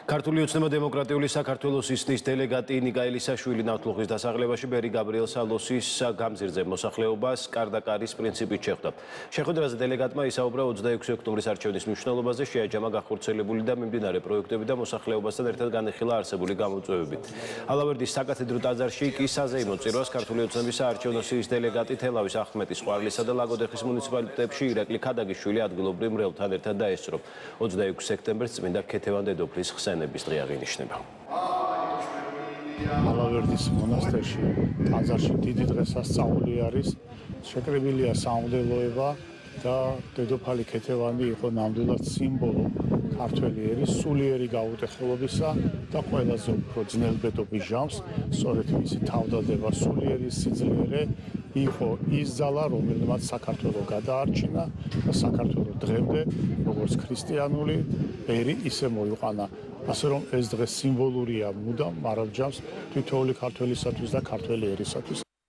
ქართული ოცნება-დემოკრატიული საქართველოს ისნის დელეგატი ნიკა ელისაშვილი ნავთლუღის დასახლებაში ბერი გაბრიელ სალოსის გამზირზე მოსახლეობას კარდაკარის პრინციპით შეხვდა. შეხვედრაზე დელეგატმა ისაუბრა 26 ოქტომბრის არჩევნების მნიშვნელობაზე, შეაჯამა გახორციელებული და მიმდინარე პროექტები და მოსახლეობასთან ერთად განიხილა არსებული გამოწვევები. ალავერდის საკათედრო ტაძარში კი საზეიმო წირვას ქართული ოცნების საარჩევნო სიის დელეგატი თელავის ახმეტის ყვარლისა და ლაგოდეხის მუნიციპალიტეტებში ირაკლი ქადაგიშვილი ადგილობრივ მრევლთან ერთად დაესწრო. 26 სექტემბერს წმინდა ქეთევან დედოფლის ხსენების დღე აღინიშნება. ალავერდის მონასტერში ტაძარში დიდი დღესასწაული არის, შეკრებილია სამღვდელოება და დედოფალი ქეთევანი იყო ნამდვილად სიმბოლო ქართველი ერის სულიერი გაუტეხილობისა და ყველაზე უფრო ძნელბედობის ჟამს, სწორედ მისი თავდადება სულიერი სიძლიერე იყო ის ძალა, რომელმაც საქართველო გადაარჩინა და საქართველო დღემდე როგორც ქრისტიანული ერი ისე მოიყვანა. ასე რომ ეს დღე სიმბოლურია მუდამ მარალ ჯამს თითოეული ქართველისათვის და ქართველი ერისათვის.